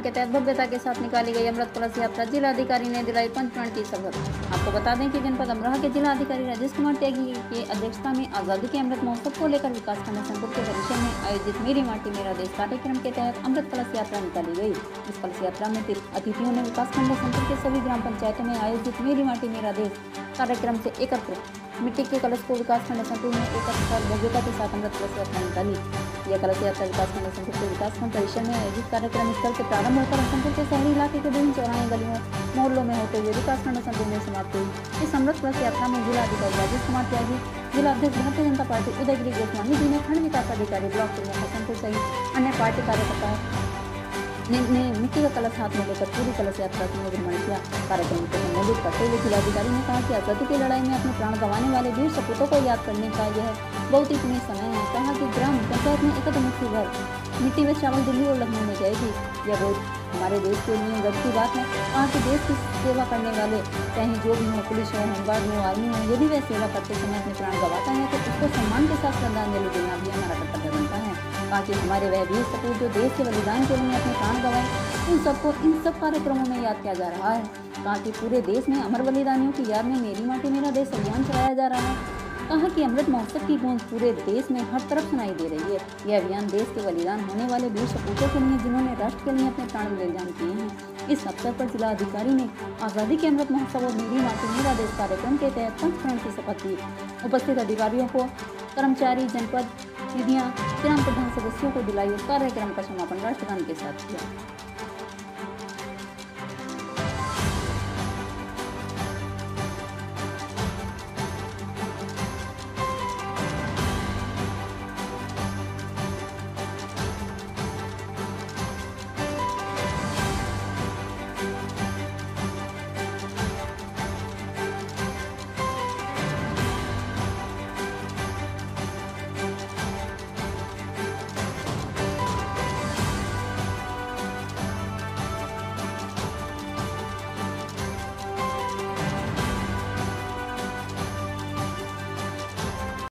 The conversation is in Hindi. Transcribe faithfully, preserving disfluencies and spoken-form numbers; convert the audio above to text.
के तहत भव्यता के साथ निकाली गई अमृत कलश यात्रा जिलाधिकारी ने दिलाई पंचप्राण की शपथ। आपको बता दें कि जनपद अमरोहा के जिलाधिकारी राजेश कुमार त्यागी की अध्यक्षता में आजादी के अमृत महोत्सव को लेकर विकासखंड संकुल के परिसर में आयोजित मेरी माटी मेरा देश कार्यक्रम के तहत अमृत कलश यात्रा निकाली गई। इस कलश यात्रा में अतिथियों ने विकासखंड संकुल के सभी ग्राम पंचायतों में आयोजित मेरी माटी मेरा देश कार्यक्रम से एकत्र मिट्टी के कलश को विकासखंड संकुल में एकत्र और भव्यता के साथ अमृत कलश यात्रा निकाली। यह कलश यात्रा विकासखंड संकुल के विकासखंड परिसर में आयोजित कार्यक्रम स्थल से प्रारंभ होकर संकुल के शहरी इलाके के विभिन्न चौराहे गलियों मोहल्लों में होते हुए विकासखंड संकुल में समाप्त हुई। इस अमृत कलश यात्रा में जिलाधिकारी राजेश कुमार त्यागी, जिला अध्यक्ष भारतीय जनता पार्टी उदयगिरी गोस्वामी जी ने खंड विकास अधिकारी ब्लॉक प्रमुख संकुल सहित अन्य पार्टी कार्यकर्ताओं ने मिट्टी का कलश हाथ में लेकर पूरी कलश यात्रा में भ्रमण किया। कार्यक्रम को संबोधित करते हुए जिलाधिकारी ने कहा कि आजादी की लड़ाई में अपने प्राण गंवाने वाले वीर सपूतों को याद करने का यह बहुत ही पुण्य समय है। कहा कि ग्राम पंचायत में एकत्र मुट्ठी भर मिट्टी में चावल दिल्ली और लखनऊ में जाएगी। यह बहुत हमारे देश के लिए गर्व की बात है। कहा कि देश की सेवा करने वाले चाहे जो भी हो, पुलिस हो, होमगार्ड हो, आर्मी हो, यदि वह सेवा करते समय अपने प्राण गंवाता है तो उसको सम्मान के साथ श्रद्धांजलि देना भी हमारा कर्तव्य बनता है। कहा कि हमारे वह वीर सपूत जो देश के बलिदान के लिए अपने प्राण गंवाए, उन सबको इन सब कार्यक्रमों में याद किया जा रहा है। कहा कि पूरे देश में अमर बलिदानियों की याद में मेरी माटी मेरा देश अभियान चलाया जा रहा है। कहा कि अमृत महोत्सव की गूंज पूरे देश में हर तरफ सुनाई दे रही है। यह अभियान देश के बलिदान होने वाले वीर सपूतों के लिए जिन्होंने राष्ट्र के लिए अपने प्राण बलिदान किए हैं। इस अवसर पर जिला अधिकारी ने आजादी के अमृत महोत्सव और मेरी माटी मेरा देश कार्यक्रम के तहत पंचप्राण की शपथ ली। उपस्थित अधिकारियों को कर्मचारी, जनपद दीदियां, ग्राम प्रधान सदस्यों को दिलाई और कार्यक्रम का समापन राष्ट्रगान के साथ किया।